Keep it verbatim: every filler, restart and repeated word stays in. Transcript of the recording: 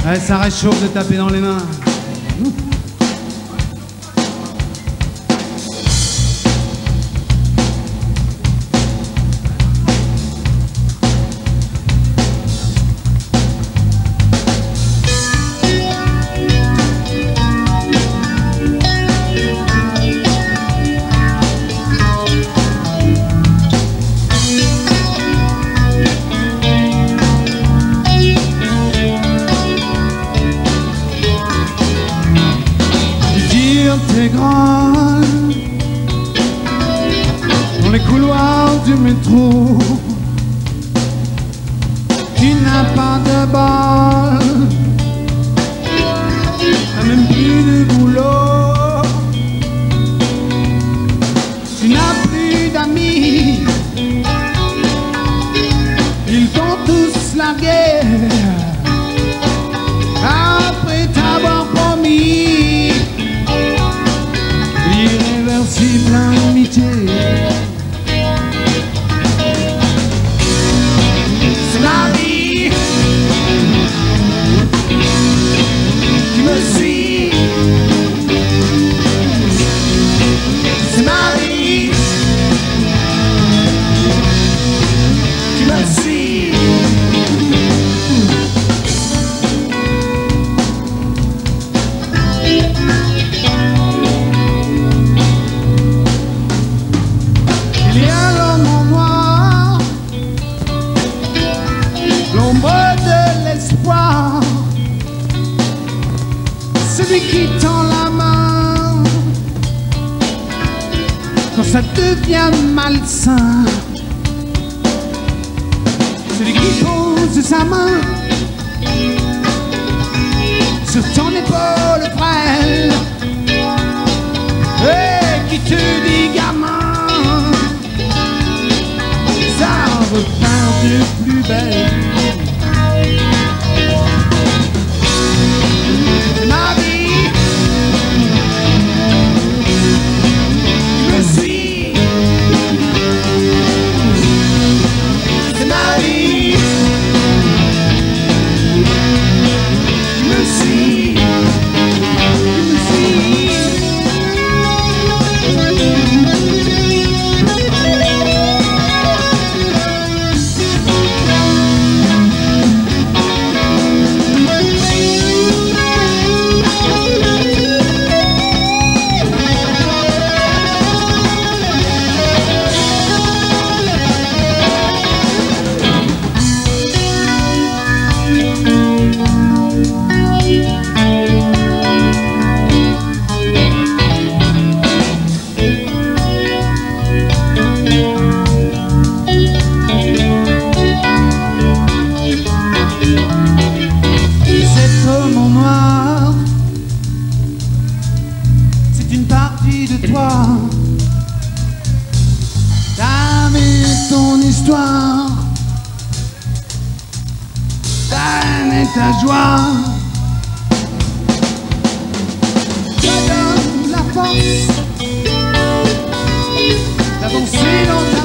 Ouais, ça réchauffe de taper dans les mains. Intégrale dans les couloirs du métro, tu n'as pas de bol, t'as même plus de boulot, tu n'as plus d'amis, ils t'ont tous largué après t'avoir promis irréversible amitié. C'est ma vie, tu me suis. C'est ma vie, tu me suis. Il y a l'homme en noir, l'ombre de l'espoir, celui qui tend la main quand ça devient malsain, celui qui pose sa main sur ton épaule frêle et qui te dit gamin, repart de plus belle. Ma vie, je me suis. C'est ma vie, je me suis. Je me suis. De toi, t'avais ton histoire, ta haine et ta joie, te donne la force d'avancer dans ta